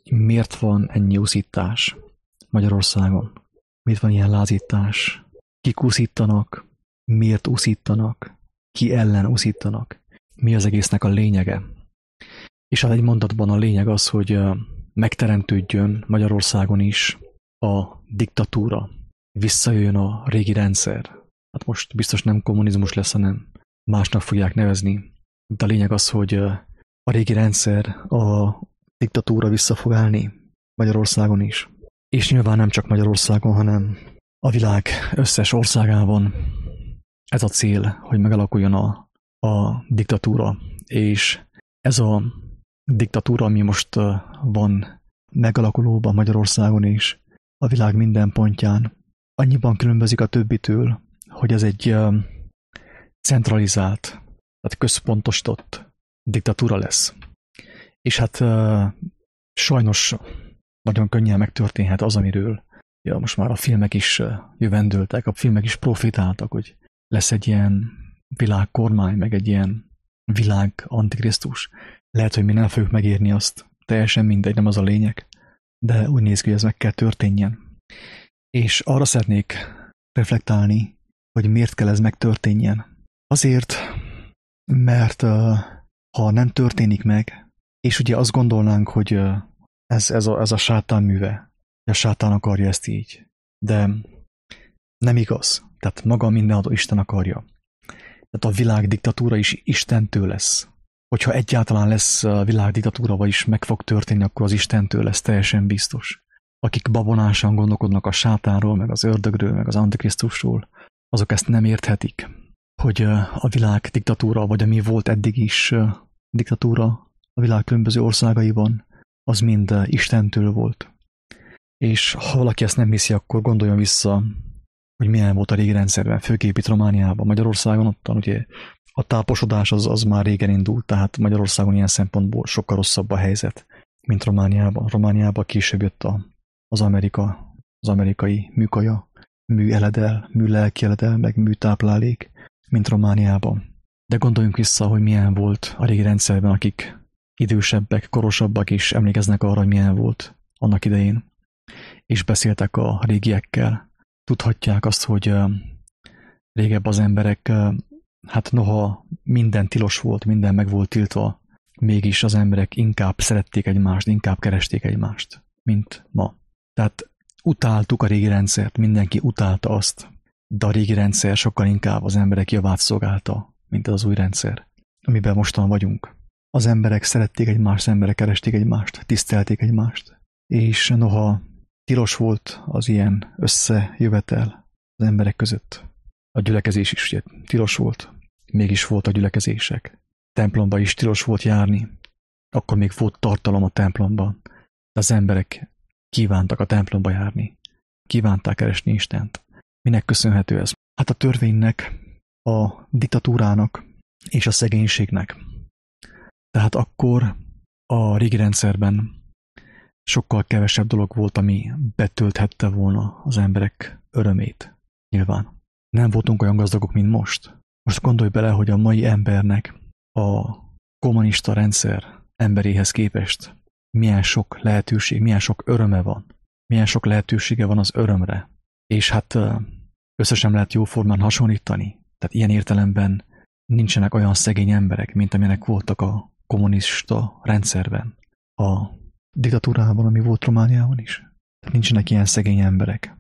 miért van ennyi uszítás Magyarországon? Miért van ilyen lázítás? Kik uszítanak? Miért uszítanak? Ki ellen uszítanak? Mi az egésznek a lényege? És hát egy mondatban a lényeg az, hogy megteremtődjön Magyarországon is a diktatúra. Visszajöjjön a régi rendszer. Hát most biztos nem kommunizmus lesz, hanem másnak fogják nevezni. De a lényeg az, hogy a régi rendszer, a diktatúra vissza fog állni Magyarországon is. És nyilván nem csak Magyarországon, hanem a világ összes országában ez a cél, hogy megalakuljon a diktatúra. És ez a diktatúra, ami most van megalakulóban Magyarországon is, a világ minden pontján, annyiban különbözik a többitől, hogy ez egy centralizált, tehát központosított diktatúra lesz. És hát sajnos nagyon könnyen megtörténhet az, amiről most már a filmek is jövendőltek, a filmek is profitáltak, hogy lesz egy ilyen világkormány, meg egy ilyen világ antikrisztus. Lehet, hogy mi nem fogjuk megérni azt, teljesen mindegy, nem az a lényeg, de úgy néz ki, hogy ez meg kell történjen. És arra szeretnék reflektálni, hogy miért kell ez megtörténjen. Azért, mert ha nem történik meg, és ugye azt gondolnánk, hogy ez a sátán műve, a sátán akarja ezt így, de nem igaz. Tehát maga mindenható Isten akarja. Tehát a világ diktatúra is Istentől lesz. Hogyha egyáltalán lesz világ diktatúra, vagyis meg fog történni, akkor az Istentől lesz, teljesen biztos. Akik babonásan gondolkodnak a sátánról, meg az ördögről, meg az antikrisztusról, azok ezt nem érthetik, hogy a világ diktatúra, vagy ami volt eddig is diktatúra a világ különböző országaiban, az mind Istentől volt. És ha valaki ezt nem hiszi, akkor gondoljon vissza, hogy milyen volt a régi rendszerben, főképp itt Romániában, Magyarországon, ottan ugye a táposodás az már régen indult, tehát Magyarországon ilyen szempontból sokkal rosszabb a helyzet, mint Romániában. Romániában később jött az amerikai műkaja, műeledel, műlelkieledel, meg műtáplálék, mint Romániában. De gondoljunk vissza, hogy milyen volt a régi rendszerben, akik idősebbek, korosabbak is emlékeznek arra, hogy milyen volt annak idején, és beszéltek a régiekkel. Tudhatják azt, hogy régebb az emberek, hát noha minden tilos volt, minden meg volt tiltva, mégis az emberek inkább szerették egymást, inkább keresték egymást, mint ma. Tehát utáltuk a régi rendszert, mindenki utálta azt, de a régi rendszer sokkal inkább az emberek javát szolgálta, mint az új rendszer, amiben mostan vagyunk. Az emberek szerették egymást, az emberek keresték egymást, tisztelték egymást, és noha tilos volt az ilyen összejövetel az emberek között, a gyülekezés is ugye tilos volt, mégis volt a gyülekezések. Templomba is tilos volt járni, akkor még volt tartalom a templomban, de az emberek kívántak a templomba járni, kívánták keresni Istent. Minek köszönhető ez? Hát a törvénynek, a diktatúrának és a szegénységnek. Tehát akkor a régi rendszerben sokkal kevesebb dolog volt, ami betölthette volna az emberek örömét. Nyilván. Nem voltunk olyan gazdagok, mint most. Most gondolj bele, hogy a mai embernek a kommunista rendszer emberéhez képest milyen sok lehetőség, milyen sok öröme van. Milyen sok lehetősége van az örömre. És hát össze sem lehet jóformán hasonlítani. Tehát ilyen értelemben nincsenek olyan szegény emberek, mint amilyenek voltak a kommunista rendszerben. A diktatúrában, ami volt Romániában is. Tehát nincsenek ilyen szegény emberek.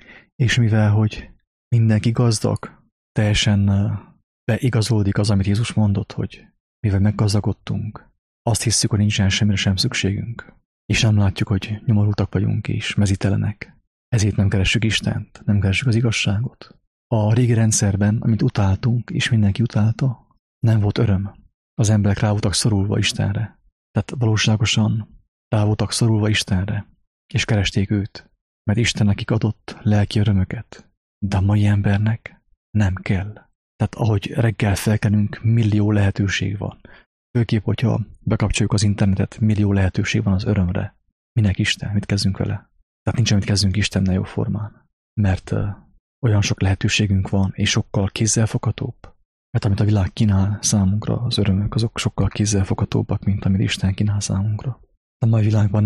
És mivel, hogy mindenki gazdag, teljesen beigazolódik az, amit Jézus mondott, hogy mivel meggazdagodtunk, azt hisszük, hogy nincsen semmire sem szükségünk. És nem látjuk, hogy nyomorultak vagyunk és mezítelenek. Ezért nem keressük Istent, nem keressük az igazságot. A régi rendszerben, amit utáltunk, és mindenki utálta, nem volt öröm. Az emberek rá voltak szorulva Istenre. Tehát valóságosan rá voltak szorulva Istenre, és keresték őt, mert Isten nekik adott lelki örömöket. De a mai embernek nem kell. Tehát ahogy reggel felkelünk, millió lehetőség van. Főképp, hogyha bekapcsoljuk az internetet, millió lehetőség van az örömre. Minek Isten? Mit kezdünk vele? Tehát nincs, amit kezdünk Istennel jó formán. Mert olyan sok lehetőségünk van, és sokkal kézzelfoghatóbb. Mert amit a világ kínál számunkra, az örömök, azok sokkal kézzelfoghatóbbak, mint amit Isten kínál számunkra. A mai világban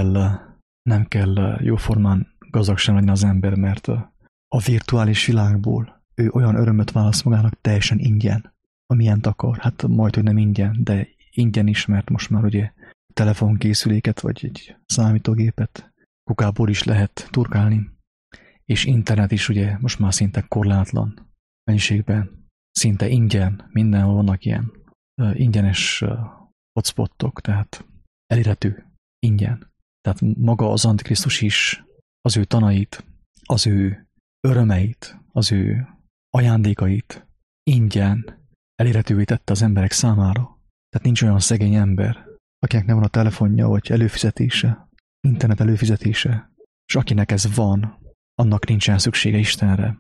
nem kell jóformán gazdag sem legyen az ember, mert a virtuális világból ő olyan örömöt válasz magának teljesen ingyen, amilyent akar. Hát majd, hogy nem ingyen, de ingyen is, mert most már ugye telefonkészüléket vagy egy számítógépet kukából is lehet turkálni, és internet is ugye most már szinte korlátlan mennyiségben, szinte ingyen, mindenhol vannak ilyen ingyenes hotspotok, tehát elérhető ingyen. Tehát maga az Antikrisztus is az ő tanait, az ő örömeit, az ő ajándékait ingyen elérhetővé tette az emberek számára. Tehát nincs olyan szegény ember, akinek nem van a telefonja, vagy előfizetése, internet előfizetése, és akinek ez van, annak nincsen szüksége Istenre.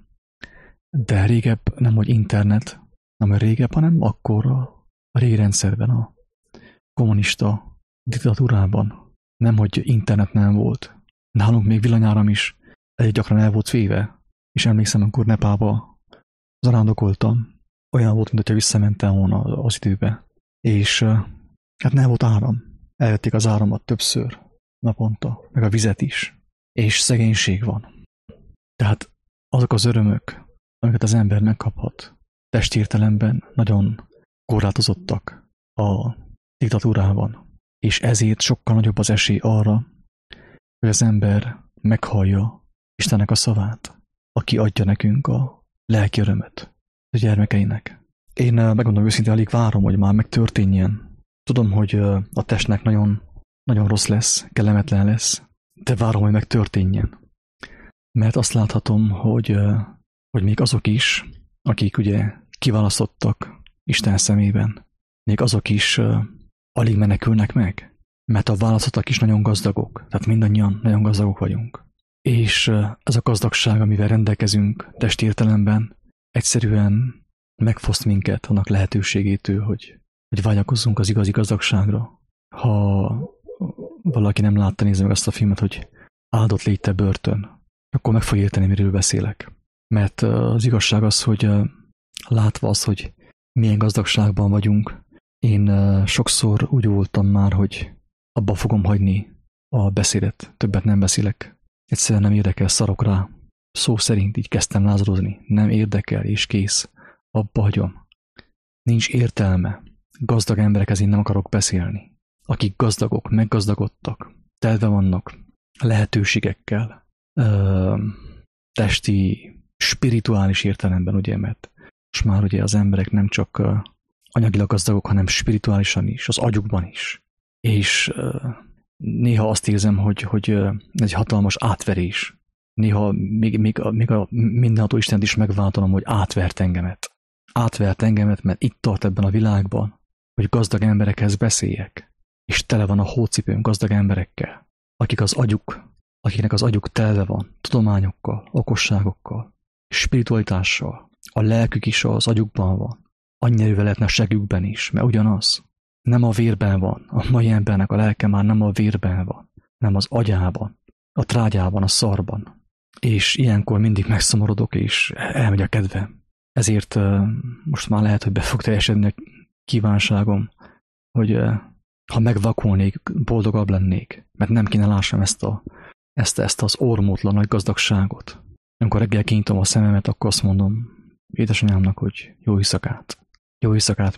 De régebb nem, hogy internet, nem régebb, hanem akkor a régi rendszerben, a kommunista diktatúrában, nem, hogy internet nem volt. Nálunk még villanyáram is elég gyakran el volt véve, és emlékszem, amikor Nepálba zarándokoltam, olyan volt, mintha visszamentem volna az időbe. És hát nem volt áram. Elvették az áramot többször naponta, meg a vizet is. És szegénység van. Tehát azok az örömök, amiket az ember megkaphat, testi értelemben nagyon korlátozottak a diktatúrában. És ezért sokkal nagyobb az esély arra, hogy az ember meghallja Istennek a szavát, aki adja nekünk a lelki örömöt a gyermekeinek. Én megmondom őszintén, alig várom, hogy már megtörténjen. Tudom, hogy a testnek nagyon, nagyon rossz lesz, kellemetlen lesz, de várom, hogy megtörténjen. Mert azt láthatom, hogy még azok is, akik ugye kiválasztottak Isten szemében, még azok is alig menekülnek meg, mert a választottak is nagyon gazdagok, tehát mindannyian nagyon gazdagok vagyunk. És ez a gazdagság, amivel rendelkezünk testi értelemben, egyszerűen megfoszt minket annak lehetőségétől, hogy vágyakozzunk az igazi gazdagságra. Ha valaki nem látta, nézze meg azt a filmet, hogy áldott légy te börtön, akkor meg fog érteni, miről beszélek. Mert az igazság az, hogy látva az, hogy milyen gazdagságban vagyunk, én sokszor úgy voltam már, hogy abba fogom hagyni a beszédet, többet nem beszélek. Egyszerűen nem érdekel, szarok rá. Szó szerint így kezdtem lázadozni. Nem érdekel, és kész. Abba hagyom. Nincs értelme. Gazdag emberekhez én nem akarok beszélni. Akik gazdagok, meggazdagodtak, telve vannak lehetőségekkel, testi, spirituális értelemben, ugye, mert most már ugye az emberek nem csak anyagilag gazdagok, hanem spirituálisan is, az agyukban is. És néha azt érzem, hogy egy hatalmas átverés. Néha még a mindenható Istent is megváltanom, hogy átvert engemet. Átvert engemet, mert itt tart ebben a világban, hogy gazdag emberekhez beszéljek. És tele van a hócipőm gazdag emberekkel, akiknek az agyuk telve van, tudományokkal, okosságokkal, spiritualitással. A lelkük is az agyukban van. Annyi erővel lehetne a segükben is, mert ugyanaz. Nem a vérben van. A mai embernek a lelke már nem a vérben van, nem az agyában, a trágyában, a szarban. És ilyenkor mindig megszomorodok, és elmegy a kedvem. Ezért most már lehet, hogy be fog teljesedni a kívánságom, hogy ha megvakulnék, boldogabb lennék, mert nem kéne lássam ezt az ormótlan nagy gazdagságot. Amikor reggel kinyitom a szememet, akkor azt mondom édesanyámnak, hogy jó éjszakát. Jó éjszakát,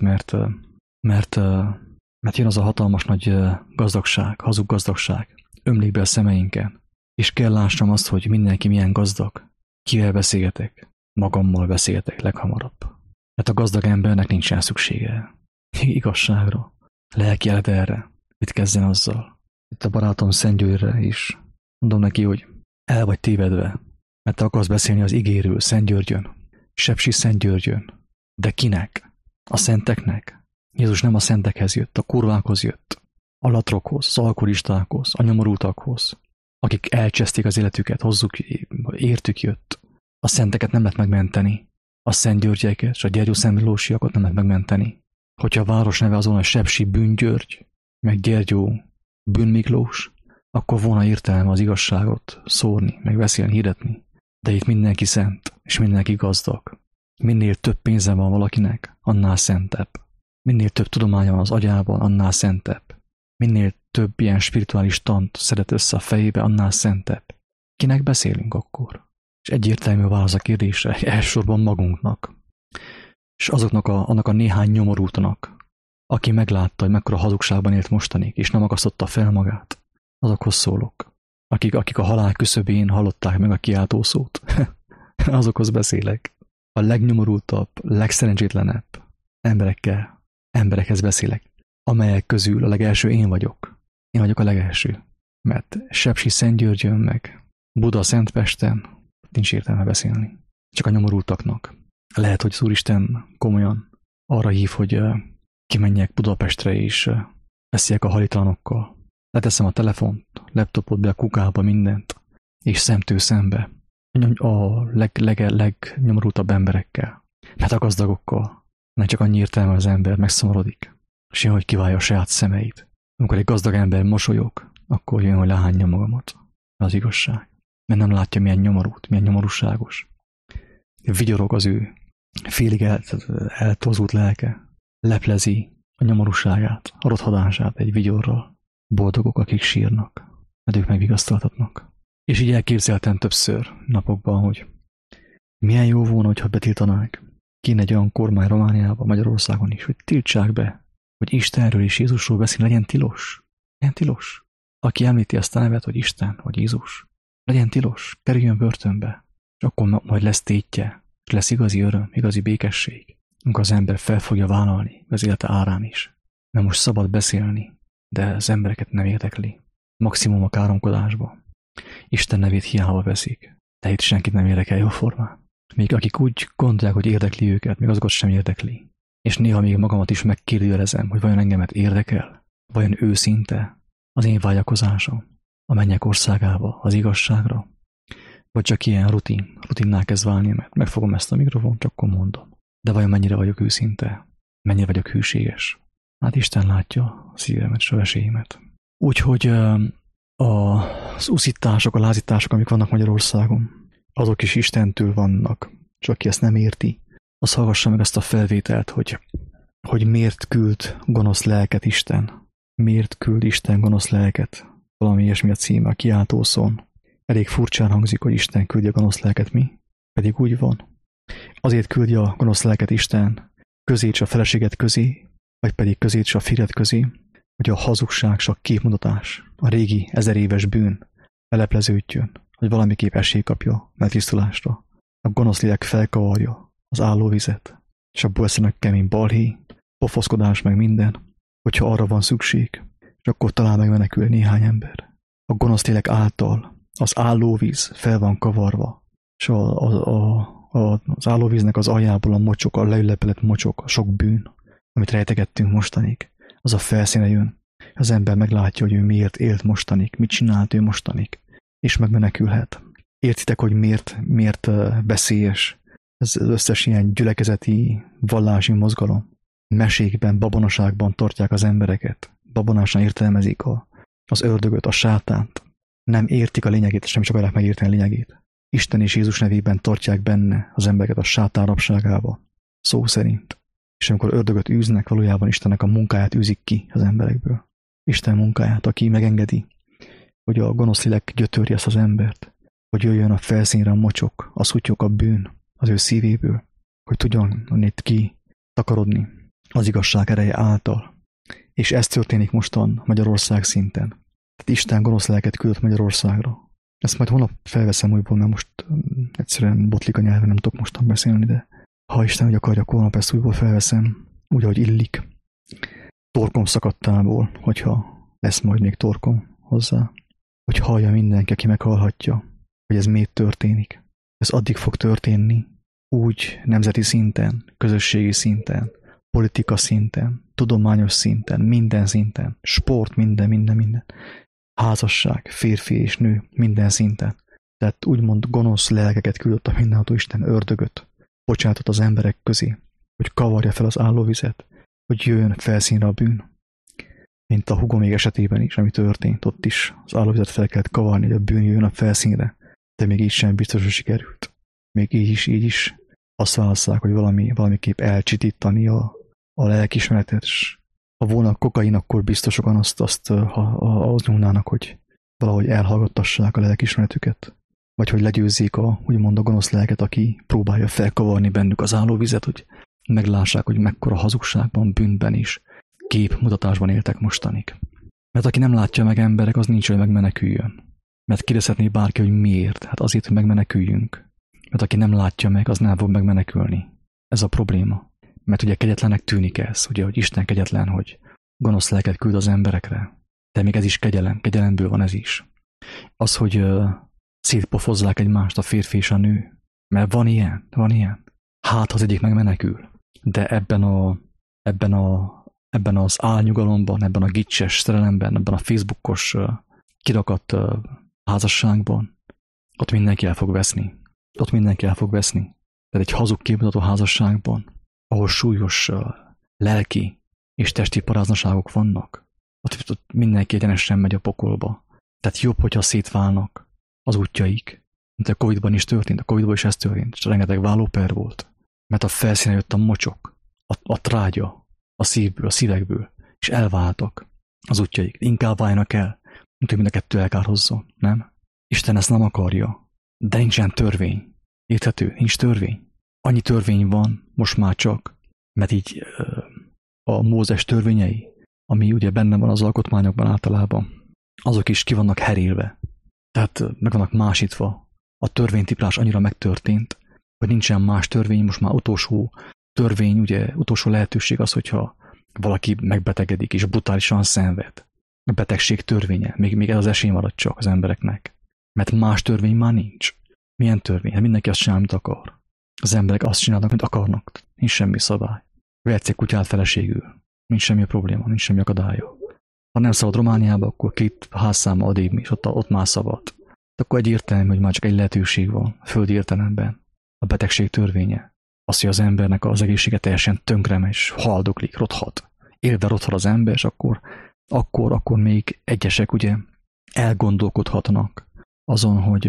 mert jön az a hatalmas nagy gazdagság, hazug gazdagság, ömlik be a szemeinken, és kell lássam azt, hogy mindenki milyen gazdag. Kivel beszélgetek? Magammal beszélgetek leghamarabb. Mert a gazdag embernek nincsen szüksége igazságra, lelki erre, mit kezdjen azzal. Itt a barátom Szent Györgyre is mondom neki, hogy el vagy tévedve, mert te akarsz beszélni az igéről Szent Györgyön, Sepsi Szent Györgyön. De kinek? A szenteknek? Jézus nem a szentekhez jött, a kurvákhoz jött, a latrokhoz, az alkoholistákhoz, a nyomorultakhoz, akik elcseszték az életüket, értük jött. A szenteket nem lehet megmenteni, a Szent Györgyeket és a Gyergyó-Szent Miklósiakat nem lehet megmenteni. Hogyha a város neve azon a Sepsi Bűngyörgy, meg Gyergyó Bűn Miklós, akkor volna értelme az igazságot szórni, meg beszélni, hirdetni. De itt mindenki szent, és mindenki gazdag. Minél több pénze van valakinek, annál szentebb. Minél több tudománya van az agyában, annál szentebb. Minél több ilyen spirituális tant szedett össze a fejébe, annál szentebb. Kinek beszélünk akkor? És egyértelmű válasz a kérdésre, elsősorban magunknak. És annak a néhány nyomorultnak, aki meglátta, hogy mekkora hazugságban élt mostanig, és nem akasztotta fel magát, azokhoz szólok. Akik a halál küszöbén hallották meg a kiáltószót, azokhoz beszélek. A legnyomorultabb, legszerencsétlenebb emberekhez beszélek, amelyek közül a legelső én vagyok. Én vagyok a legelső, mert Sepsiszentgyörgyön meg Buda Szentpesten nincs értelme beszélni. Csak a nyomorultaknak. Lehet, hogy az Úristen komolyan arra hív, hogy kimenjek Budapestre és beszéljek a halitlanokkal. Leteszem a telefont, laptopot be a kukába, mindent, és szemtől szembe a legnyomorultabb emberekkel. Mert a gazdagokkal nem csak annyi értelme az ember megszomorodik, és jön, hogy kiválja a saját szemeit. Amikor egy gazdag ember mosolyog, akkor jön, hogy lehányja magamat. Az igazság. Mert nem látja, milyen nyomorult, milyen nyomorúságos. Vigyorog az ő félig eltozult lelke, leplezi a nyomorúságát, a rothadását egy vigyorral. Boldogok, akik sírnak, mert ők megvigasztaltatnak. És így elképzeltem többször napokban, hogy milyen jó volna, hogyha betiltanák. Kéne egy olyan kormány Romániában, Magyarországon is, hogy tiltsák be, hogy Istenről és Jézusról beszél, legyen tilos. Legyen tilos. Aki említi azt a nevet, hogy Isten, vagy Jézus, legyen tilos, kerüljön börtönbe. És akkor majd lesz tétje, és lesz igazi öröm, igazi békesség, amikor az ember fel fogja vállalni az élete árán is. Mert most szabad beszélni, de az embereket nem érdekli. Maximum a káromkodásba. Isten nevét hiába veszik, de itt senkit nem érdekel jóformán. Még akik úgy gondolják, hogy érdekli őket, még azokat sem érdekli. És néha még magamat is megkérdőjelezem, hogy vajon engemet érdekel? Vajon őszinte az én vágyakozásom a mennyek országába, az igazságra? Vagy csak ilyen rutinná kezd válni, mert megfogom ezt a mikrofont, csak akkor mondom. De vajon mennyire vagyok őszinte? Mennyire vagyok hűséges? Hát Isten látja a szívemet, a veséimet. Úgyhogy az uszítások, a lázítások, amik vannak Magyarországon, azok is Istentől vannak. Csak aki ezt nem érti, az hallgassa meg ezt a felvételt, hogy miért küld gonosz lelket Isten. Miért küld Isten gonosz lelket? Valami ilyesmi a címe, a kiáltószón. Elég furcsán hangzik, hogy Isten küldje a gonosz lelket, mi? Pedig úgy van. Azért küldje a gonosz lelket Isten közéts a feleséget közé, vagy pedig közéts a fired közé, hogy a hazugság és a képmutatás, a régi 1000 éves bűn lelepleződjön, hogy valamiképp esély kapja megtisztulásra. A gonosz lélek felkavarja az állóvizet, és abból eszenek kemény balhé, pofoszkodás meg minden, hogyha arra van szükség, és akkor talán megmenekül néhány ember. A gonosz lélek által az állóvíz fel van kavarva, és az állóvíznek az aljából a mocsok, a leülepedett mocsok, a sok bűn, amit rejtegettünk mostanig, az a felszíne jön. Az ember meglátja, hogy ő miért élt mostanig, mit csinált ő mostanig, és megmenekülhet. Értitek, hogy miért veszélyes ez az összes ilyen gyülekezeti, vallási mozgalom? Mesékben, babonaságban tartják az embereket. Babonásan értelmezik az ördögöt, a sátánt. Nem értik a lényegét, és nem is akarják megérteni a lényegét. Isten és Jézus nevében tartják benne az embereket a sátán rabságába. Szó szerint. És amikor ördögöt űznek, valójában Istennek a munkáját űzik ki az emberekből. Isten munkáját, aki megengedi, hogy a gonosz lélek gyötörje ezt az embert, hogy jöjjön a felszínre a mocsok, a szutyok, a bűn az ő szívéből, hogy tudjon onnét ki takarodni az igazság ereje által. És ez történik mostan Magyarország szinten. Tehát Isten gonosz lelket küldött Magyarországra. Ezt majd holnap felveszem újból, mert most egyszerűen botlik a nyelven, nem tudok mostan beszélni, de ha Isten úgy akarja, holnap ezt újból felveszem, úgy, ahogy illik. Torkom szakadtából, hogyha lesz majd még torkom hozzá. Hogy hallja mindenki, aki meghallhatja, hogy ez miért történik. Ez addig fog történni, úgy nemzeti szinten, közösségi szinten, politika szinten, tudományos szinten, minden szinten, sport, minden. Házasság, férfi és nő, minden szinten. Tehát úgymond gonosz lelkeket küldött a mindenható Isten, ördögöt, bocsátott az emberek közé, hogy kavarja fel az állóvizet, hogy jöjjön felszínre a bűn. Mint a húgom még esetében is, ami történt, ott is az állóvizet fel kellett kavarni, hogy a bűn jöjjön a felszínre, de még így sem biztos, hogy sikerült. Még így is azt válasszák, hogy valamiképp elcsitítani a lelkismeretet, és Ha volna kokain, akkor biztosokan azt nyúlnának, hogy valahogy elhallgattassák a lelkismeretüket, vagy hogy legyőzzék úgymond a gonosz lelket, aki próbálja felkavarni bennük az állóvizet, hogy meglássák, hogy mekkora hazugságban, bűnben is, képmutatásban éltek mostanig. Mert aki nem látja meg emberek, az nincs, hogy megmeneküljön. Mert kérdezhetné bárki, hogy miért? Hát azért, hogy megmeneküljünk. Mert aki nem látja meg, az nem fog megmenekülni. Ez a probléma. Mert ugye kegyetlenek tűnik ez, ugye, hogy Isten kegyetlen, hogy gonosz lelket küld az emberekre. De még ez is kegyelem, kegyelemből van ez is. Az, hogy szétpofozzák egymást a férfi és a nő. Mert van ilyen. Hát, az egyik megmenekül. De ebben az álnyugalomban, ebben a gicses szerelemben, ebben a Facebookos kirakadt házasságban, ott mindenki el fog veszni. Tehát egy hazug képmutató házasságban, ahol súlyos lelki és testi paráznaságok vannak, ott mindenki egyenesen megy a pokolba. Tehát jobb, hogyha szétválnak az útjaik. Mint a Covid-ban is történt, a Covid-ban is ez történt, és rengeteg vállóper volt. Mert a felszínen jött a mocsok, a trágya, a szívből, a szívekből, és elváltak az útjaik. Inkább váljanak el, mint hogy mind a kettő elkárhozzon, nem? Isten ezt nem akarja, de nincsen törvény. Érthető? Nincs törvény. Annyi törvény van, most már csak, mert így a Mózes törvényei, ami ugye benne van az alkotmányokban általában, azok is ki vannak herélve. Tehát meg vannak másítva. A törvénytiplás annyira megtörtént, hogy nincsen más törvény, most már utolsó törvény, ugye utolsó lehetőség az, hogyha valaki megbetegedik és brutálisan szenved. A betegség törvénye, még ez az esély marad csak az embereknek. Mert más törvény már nincs. Milyen törvény? Hát mindenki azt csinál, amit akar. Az emberek azt csinálnak, amit akarnak. Nincs semmi szabály. Vehetsz egy kutyát feleségül. Nincs semmi probléma, nincs semmi akadálya. Ha nem szabad Romániába, akkor 2 házszáma adébb is, ott már szabad. Akkor egyértelmű, hogy már csak egy lehetőség van a földi értelemben. A betegség törvénye. Az, hogy az embernek az egészsége teljesen tönkre megy, és haldoklik, rothat. Élve rothat az ember, és akkor még egyesek ugye elgondolkodhatnak azon, hogy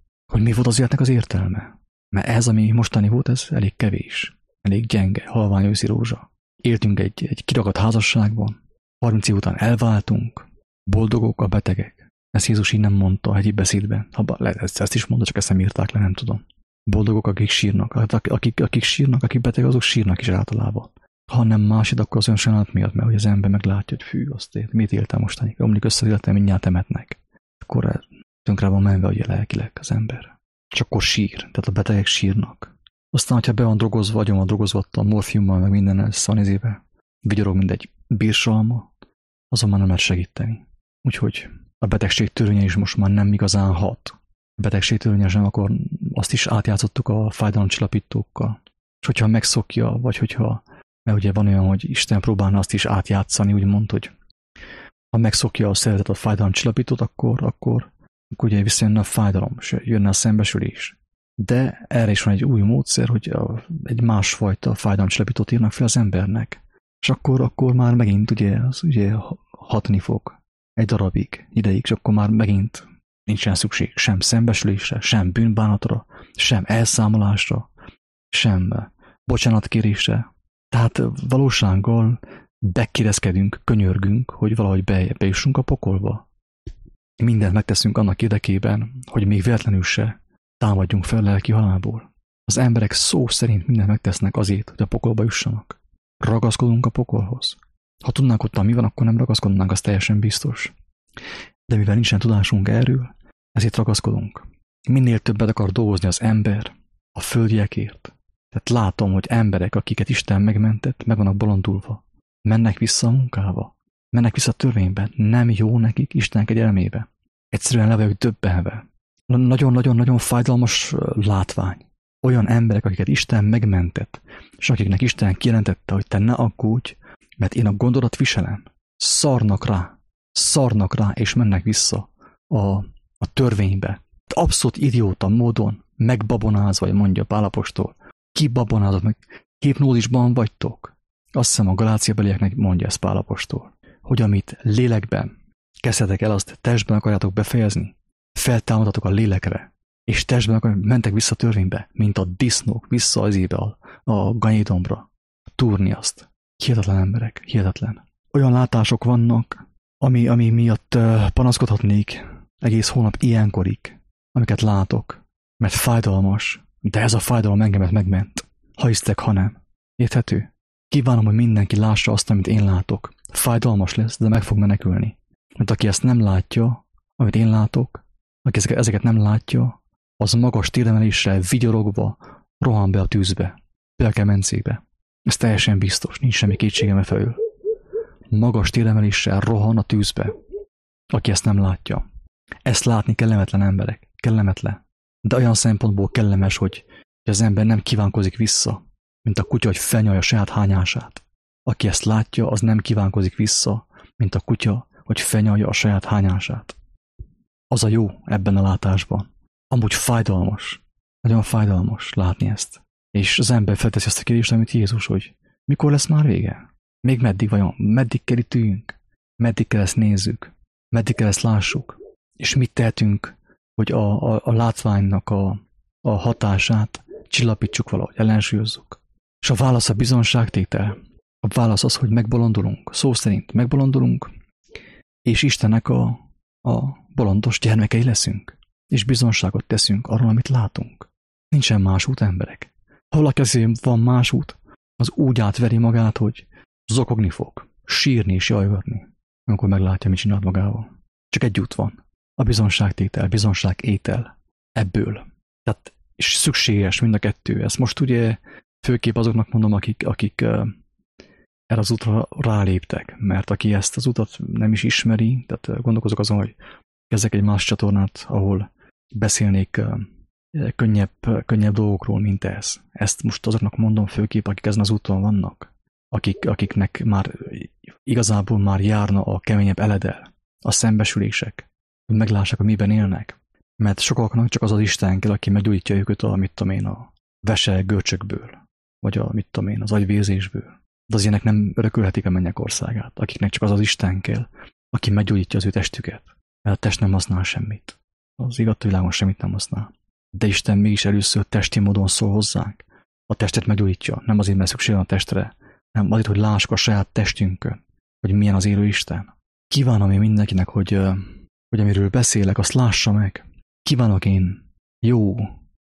mi volt az életnek az értelme. Mert ez, ami mostani volt, ez elég kevés. Elég gyenge, halvány őszi rózsa. Éltünk egy kiragadt házasságban, 30 év után elváltunk, boldogok a betegek. Ezt Jézus így nem mondta a hegyi beszédben. Ezt is mondta, csak ezt nem írták le, nem tudom. Boldogok, akik sírnak. Akik sírnak, akik betegek, azok sírnak is általában. Ha nem másod, akkor az önsajnálat miatt, mert hogy az ember meglátja, hogy fű, mit éltem mostanig. Omlik össze az életem, mindjárt temetnek. Akkor tönkre van menve, ugye lelkileg az ember. És akkor sír, tehát a betegek sírnak. Aztán, hogyha be van drogozva, agyon van drogozva a morfiummal, meg minden szanizébe, vigyorog, mint egy bírsalma, azon már nem lehet segíteni. Úgyhogy a betegség törvénye is most már nem igazán hat. A betegség törvénye sem, akkor azt is átjátszottuk a fájdalomcsillapítókkal. És hogyha megszokja, vagy hogyha, mert ugye van olyan, hogy Isten próbálna azt is átjátszani, úgymond, hogy ha megszokja a szervezet a fájdalomcsillapítót, akkor ugye visszajönne a fájdalom, és jönne a szembesülés. De erre is van egy új módszer, hogy egy másfajta fájdalomcsillapítót írnak fel az embernek. És akkor már megint ugye hatni fog egy darabig, ideig, és akkor már megint nincsen szükség sem szembesülésre, sem bűnbánatra, sem elszámolásra, sem bocsánatkérésre. Tehát valósággal bekérezkedünk, könyörgünk, hogy valahogy bejussunk a pokolba. Mindent megteszünk annak érdekében, hogy még véletlenül se támadjunk fel lelki halálból. Az emberek szó szerint mindent megtesznek azért, hogy a pokolba jussanak. Ragaszkodunk a pokolhoz. Ha tudnánk ott, mi van, akkor nem ragaszkodnánk, az teljesen biztos. De mivel nincsen tudásunk erről, ezért ragaszkodunk. Minél többet akar dolgozni az ember a földiekért. Tehát látom, hogy emberek, akiket Isten megmentett, meg vannak bolondulva. Mennek vissza a munkába. Mennek vissza a törvénybe. Nem jó nekik Isten kegyelmébe. Egyszerűen le vagyok döbbenve. Nagyon-nagyon-nagyon fájdalmas látvány. Olyan emberek, akiket Isten megmentett, és akiknek Isten kijelentette, hogy te ne aggódj, mert én a gondodat viselem. Szarnak rá, és mennek vissza a törvénybe. Abszolút idióta módon megbabonázva, vagy mondja Pál apostol. Kibabonázott meg, hipnózisban vagytok. Azt hiszem a Galáciabelieknek mondja ezt Pál apostol, hogy amit lélekben kezdhetek el, azt testben akarjátok befejezni, feltámadatok a lélekre, és testben mentek vissza a törvénybe, mint a disznók vissza az ébe a ganyédombra, túrni azt. Hihetetlen emberek, hihetetlen. Olyan látások vannak, ami miatt panaszkodhatnék egész hónap ilyenkorig, amiket látok, mert fájdalmas, de ez a fájdalom engemet megment. Ha hisztek, ha nem. Érthető? Kívánom, hogy mindenki lássa azt, amit én látok. Fájdalmas lesz, de meg fog menekülni. Mert aki ezt nem látja, amit én látok, aki ezeket nem látja, az magas téremeléssel vigyorogva rohan be a tűzbe, be a kemencébe. Ez teljesen biztos, nincs semmi kétségem felül. Magas téremeléssel rohan a tűzbe, aki ezt nem látja. Ezt látni kellemetlen emberek, kellemetlen. De olyan szempontból kellemes, hogy az ember nem kívánkozik vissza, mint a kutya, hogy felnyalja saját hányását. Aki ezt látja, az nem kívánkozik vissza, mint a kutya, hogy felnyalja a saját hányását. Az a jó ebben a látásban. Amúgy fájdalmas, nagyon fájdalmas látni ezt. És az ember felteszi azt a kérdést, amit Jézus, hogy mikor lesz már vége? Még meddig vajon? Meddig kell itt üljünk? Meddig kell ezt nézzük? Meddig kell ezt lássuk? És mit tehetünk, hogy a látványnak a hatását csillapítsuk valahogy, ellensúlyozzuk? És a válasz a bizonságtétel. A válasz az, hogy megbolondulunk. Szó szerint megbolondulunk, és Istennek a bolondos gyermekei leszünk. És bizonságot teszünk arról, amit látunk. Nincsen más út, emberek. Ha valaki azért van más út, az úgy átveri magát, hogy zokogni fog, sírni és jajgatni, amikor meglátja, mit csinált magával. Csak egy út van. A bizonságtétel, bizonságétel. Ebből. Tehát, és szükséges mind a kettő. Ezt most ugye főképp azoknak mondom, akik erre az útra ráléptek, mert aki ezt az utat nem is ismeri, tehát gondolkozok azon, hogy kezdek egy más csatornát, ahol beszélnék könnyebb dolgokról, mint ez. Ezt most azoknak mondom főképp, akik ezen az úton vannak, akiknek már igazából már járna a keményebb eledel, a szembesülések, hogy meglássák, hogy miben élnek. Mert sokaknak csak az az Isten kell, aki meggyógyítja őket a vese görcsökből, vagy az agyvérzésből. De az ilyenek nem örökölhetik a mennyek országát, akiknek csak az az Isten kell, aki meggyógyítja az ő testüket. Mert a test nem használ semmit. Az igaz világon semmit nem használ. De Isten mégis először testi módon szól hozzánk. A testet meggyógyítja, nem azért, mert szükség van a testre, hanem azért, hogy lássuk a saját testünkön, hogy milyen az élő Isten. Kívánom én mindenkinek, hogy amiről beszélek, azt lássa meg. Kívánok én jó,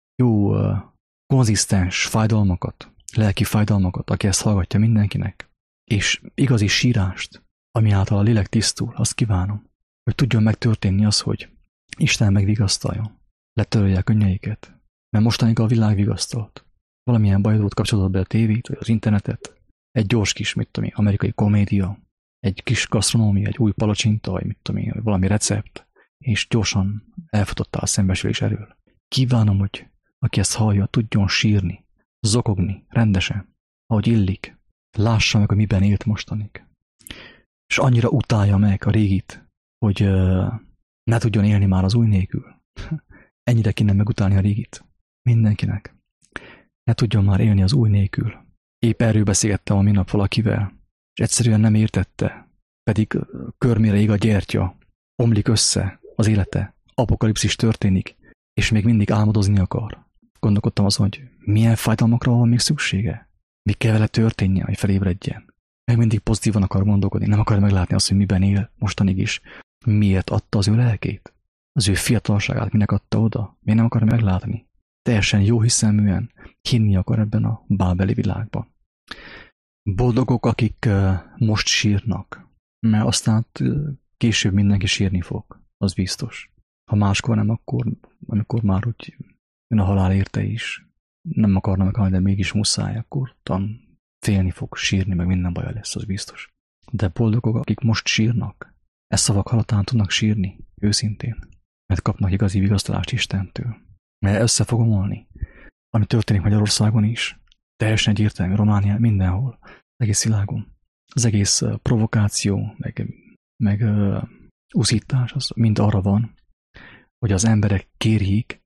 konzisztens fájdalmakat, lelki fájdalmakat, aki ezt hallgatja mindenkinek, és igazi sírást, ami által a lélek tisztul, azt kívánom, hogy tudjon megtörténni az, hogy Isten megvigasztaljon, letörölje a könnyeiket, mert mostanig a világ vigasztalt. Valamilyen bajodót kapcsolod be a tévét, vagy az internetet, egy gyors kis, amerikai komédia, egy kis gasztronómia, egy új palacsinta, vagy valami recept, és gyorsan elfutottál a szembesülés elől. Kívánom, hogy aki ezt hallja, tudjon sírni, zokogni, rendesen, ahogy illik, lássa meg, hogy miben élt mostanig. És annyira utálja meg a régit, hogy ne tudjon élni már az új nélkül. Ennyire kéne megutálni a régit. Mindenkinek. Ne tudjon már élni az új nélkül. Épp erről beszélgettem a minap valakivel, és egyszerűen nem értette, pedig körmére ég a gyertya, omlik össze az élete, apokalipszis történik, és még mindig álmodozni akar. Gondolkodtam azon, hogy milyen fájdalmakra van még szüksége, mi kell vele történnie, hogy felébredjen. Meg mindig pozitívan akar gondolkodni, nem akar meglátni azt, hogy miben él mostanig is, miért adta az ő lelkét, az ő fiatalságát, minek adta oda, miért nem akar meglátni. Teljesen jóhiszeműen hinni akar ebben a bábeli világban. Boldogok, akik most sírnak, mert aztán később mindenki sírni fog, az biztos. Ha máskor nem, akkor amikor már úgy jön a halál érte is, nem akarna meghalni, de mégis muszáj, akkor félni fog, sírni, meg minden baja lesz, az biztos. De boldogok, akik most sírnak, ezt szavak hallatán tudnak sírni, őszintén, mert kapnak igazi vigasztalást Istentől. Mert össze fog omolni, ami történik Magyarországon is, teljesen egyértelmű, Romániában, mindenhol, egész világon. Az egész provokáció, meg uszítás, az mind arra van, hogy az emberek kérjék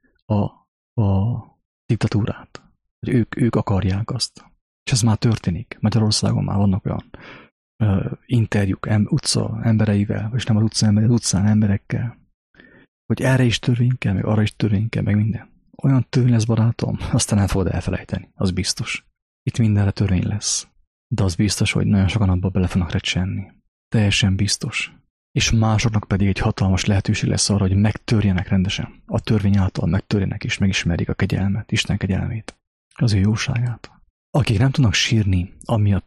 a diktatúrát, hogy ők akarják azt. És ez már történik. Magyarországon már vannak olyan interjúk utca embereivel, vagy nem az utcán emberekkel, hogy erre is törvény kell, meg arra is törvény kell, meg minden. Olyan törvény lesz, barátom, aztán nem fogod elfelejteni, az biztos. Itt mindenre törvény lesz. De az biztos, hogy nagyon sokan abba bele fognak recsenni. Teljesen biztos. És másoknak pedig egy hatalmas lehetőség lesz arra, hogy megtörjenek rendesen. A törvény által megtörjenek és megismerik a kegyelmet, Isten kegyelmét, az ő jóságát. Akik nem tudnak sírni amiatt,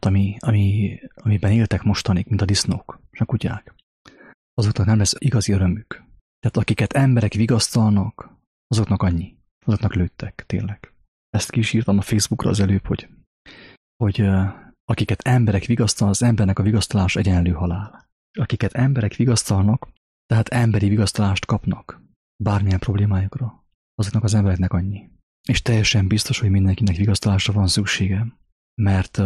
amiben éltek mostanig, mint a disznók, és a kutyák, azoknak nem lesz igazi örömük. Tehát akiket emberek vigasztalnak, azoknak annyi. Azoknak lőttek, tényleg. Ezt ki is írtam a Facebookra az előbb, hogy akiket emberek vigasztalnak, az embernek a vigasztalás egyenlő halál. Akiket emberek vigasztalnak, tehát emberi vigasztalást kapnak bármilyen problémájukra, azoknak az embereknek annyi. És teljesen biztos, hogy mindenkinek vigasztalásra van szüksége, mert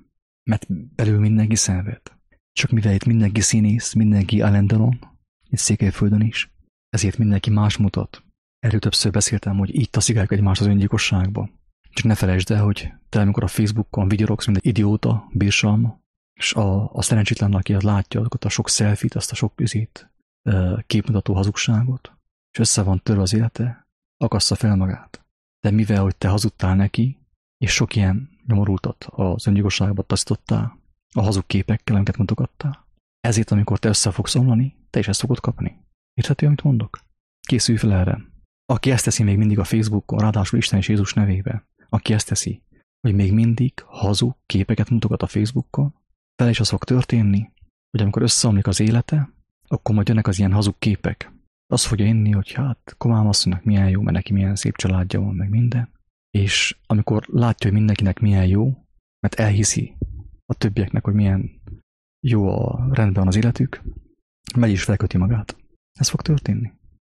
belül mindenki szenved. Csak mivel itt mindenki színész, mindenki Alain Delon, itt Székelyföldön is, ezért mindenki más mutat. Erről többször beszéltem, hogy így taszigáljuk egymást az öngyilkosságba. Csak ne felejtsd el, hogy te amikor a Facebookon vigyorogsz, mint egy idióta, bírsalma, és a szerencsétlen, aki látja azokat a sok selfie-t, azt a sok képmutató hazugságot, és össze van törve az élete, akassza fel magát. De mivel, hogy te hazudtál neki, és sok ilyen nyomorultat az öngyilkosságba taszítottál, a hazug képekkel, amiket mutogattál, ezért, amikor te össze fogsz omlani, te is ezt fogod kapni. Érthető, amit mondok? Készülj fel erre. Aki ezt teszi még mindig a Facebookon, ráadásul Isten és Jézus nevébe, aki ezt teszi, hogy még mindig hazug képeket mutogat a Facebookon, fel is az fog történni, hogy amikor összeomlik az élete, akkor majd jönnek az ilyen hazug képek. Azt fogja inni, hogy hát Komám asszonynak milyen jó, mert neki milyen szép családja van, meg minden. És amikor látja, hogy mindenkinek milyen jó, mert elhiszi a többieknek, hogy milyen jó a rendben az életük, megy is felköti magát. Ez fog történni.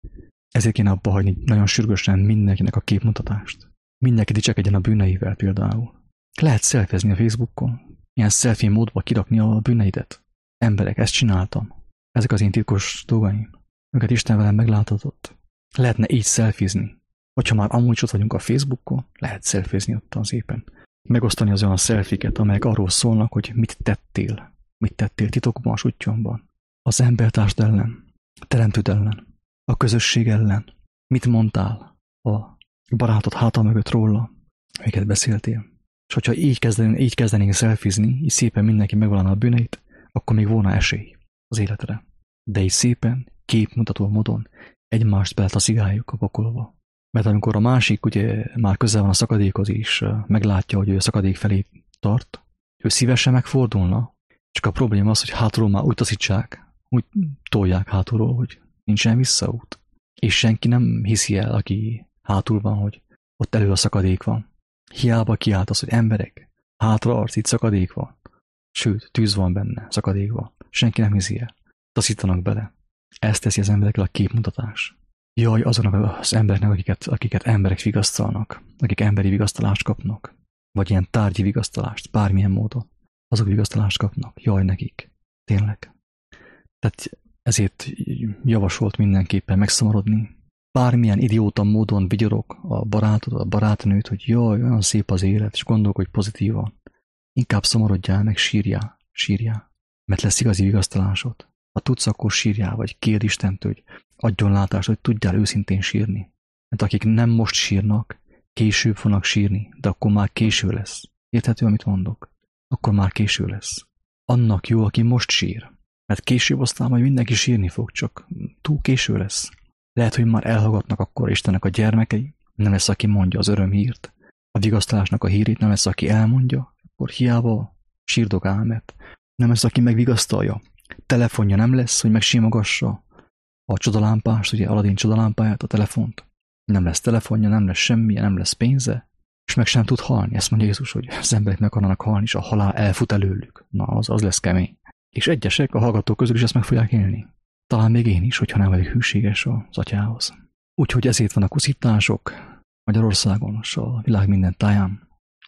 Ezért kéne abba hagyni nagyon sürgősen mindenkinek a képmutatást. Mindenki dicsekedjen a bűneivel például. Lehet szelfezni a Facebookon, ilyen selfie módba kirakni a bűneidet. Emberek, ezt csináltam. Ezek az én titkos dolgaim. Őket Isten velem meglátatott. Lehetne így szelfizni. Hogyha már amúgy ott vagyunk a Facebookon, lehet szelfizni ott szépen. Megosztani az olyan szelfiket, amelyek arról szólnak, hogy mit tettél. Mit tettél titokban, a suttyomban. Az embertársad ellen, a teremtőd ellen, a közösség ellen. Mit mondtál a barátod háta mögött róla, amiket beszéltél. És hogyha így kezdenénk szelfizni, így szépen mindenki megvallaná a bűneit, akkor még volna esély az életre. De így szépen, képmutató módon egymást beletaszigáljuk a pokolba. Mert amikor a másik ugye már közel van a szakadékhoz is, meglátja, hogy ő a szakadék felé tart, ő szívesen megfordulna, csak a probléma az, hogy hátulról már úgy taszítsák, úgy tolják hátulról, hogy nincsen visszaút. És senki nem hiszi el, aki hátul van, hogy ott elő a szakadék van. Hiába kiáltasz, hogy emberek, hátra arc, itt szakadék van. Sőt, tűz van benne, szakadék van. Senki nem hiszi el. Taszítanak bele. Ezt teszi az emberekkel a képmutatás. Jaj, azoknak az embereknek, akiket emberek vigasztalnak, akik emberi vigasztalást kapnak, vagy ilyen tárgyi vigasztalást, bármilyen módon, azok vigasztalást kapnak. Jaj nekik. Tényleg. Tehát ezért javasolt mindenképpen megszomorodni. Bármilyen idióta módon vigyorog a barátod, a barátnőt, hogy jaj, olyan szép az élet, és gondolkodj pozitívan. Inkább szomorodjál meg, sírjál, mert lesz igazi vigasztalásod. Ha tudsz, akkor sírjál, vagy kérd Istentől, hogy adjon látást, hogy tudjál őszintén sírni. Mert akik nem most sírnak, később fognak sírni, de akkor már késő lesz. Érthető, amit mondok? Akkor már késő lesz. Annak jó, aki most sír. Mert később aztán majd mindenki sírni fog, csak túl késő lesz. Lehet, hogy már elhallgatnak akkor Istennek a gyermekei, nem lesz, aki mondja az örömhírt. A vigasztalásnak a hírét nem lesz, aki elmondja, akkor hiába sírdogál, mert nem lesz, aki megvigasztalja. Telefonja nem lesz, hogy megsímogassa a csodalámpást, ugye Aladin csodalámpáját, a telefont. Nem lesz telefonja, nem lesz semmije, nem lesz pénze, és meg sem tud halni. Ezt mondja Jézus, hogy az emberek meg akarnak halni, és a halál elfut előlük. Na, az lesz kemény. És egyesek a hallgatók közül is ezt meg fogják élni. Talán még én is, hogyha nem vagyok hűséges az atyához. Úgyhogy ezért vannak uszítások Magyarországon, és a világ minden táján,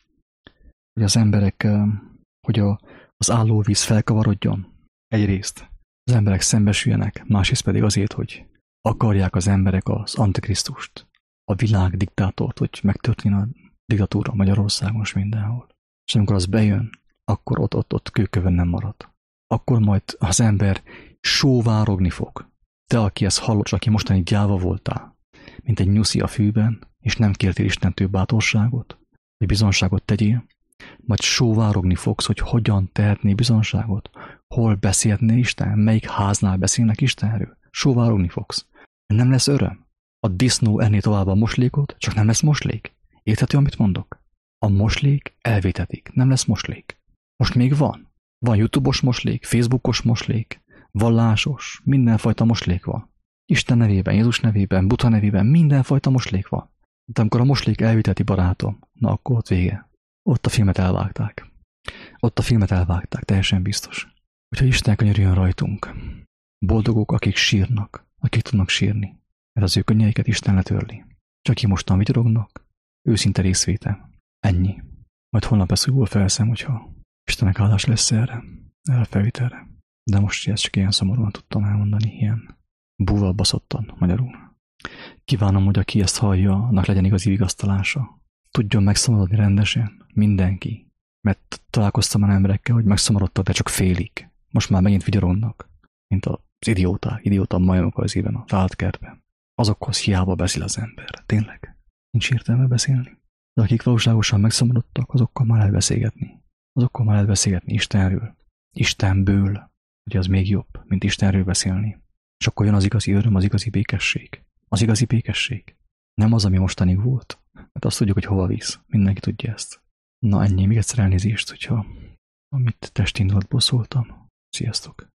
hogy az emberek, hogy az állóvíz felkavarodjon. Egyrészt az emberek szembesüljenek, másrészt pedig azért, hogy akarják az emberek az Antikrisztust, a világ diktátort, hogy megtörténjen a diktatúra Magyarországon és mindenhol. És amikor az bejön, akkor ott kőkövön nem marad. Akkor majd az ember sóvárogni fog. Te, aki ezt hallod, aki mostani gyáva voltál, mint egy nyuszi a fűben, és nem kértél Istentől bátorságot, hogy bizonságot tegyél, majd sóvárogni fogsz, hogy hogyan tehetné bizonságot, Hol beszélhetné Isten? Melyik háznál beszélnek Istenről? Sóvárogni fogsz. Nem lesz öröm. A disznó enni tovább a moslékot, csak nem lesz moslék. Érthető, amit mondok? A moslék elvétetik, nem lesz moslék. Most még van. Van YouTube-os moslék, Facebookos moslék, vallásos, mindenfajta moslék van. Isten nevében, Jézus nevében, Buddha nevében mindenfajta moslék van. De amikor a moslék elviteti, barátom, na akkor ott vége. Ott a filmet elvágták. Ott a filmet elvágták, teljesen biztos. Úgyhogy Isten könyörüljön rajtunk. Boldogok, akik sírnak, akik tudnak sírni, mert az ő könnyeiket Isten letörli. Csak ki mostan vigyorognak, őszinte részvétel. Ennyi. Majd holnap lesz újból felszem, hogyha Istenek áldás lesz erre, elfelvételre. De most ezt csak ilyen szomorúan tudtam elmondani, ilyen búval baszottan magyarul. Kívánom, hogy aki ezt hallja, annak legyen igazi vigasztalása. Tudjon megszomorodni rendesen, mindenki. Mert találkoztam már emberekkel, hogy megszomorodtak, de csak félig. Most már megint vigyorognak, mint az idióta majmok az éven a fáldkertben. Azokhoz hiába beszél az ember. Tényleg? Nincs értelme beszélni. De akik valóságosan megszomorodtak, azokkal már lehet beszélgetni. Azokkal már lehet beszélgetni Istenről. Istenből. Ugye az még jobb, mint Istenről beszélni. És akkor jön az igazi öröm, az igazi békesség. Az igazi békesség. Nem az, ami mostanig volt. Mert azt tudjuk, hogy hova visz. Mindenki tudja ezt. Na ennyi, még egyszer elnézést, hogyha amit testindulatból szóltam. Sziasztok!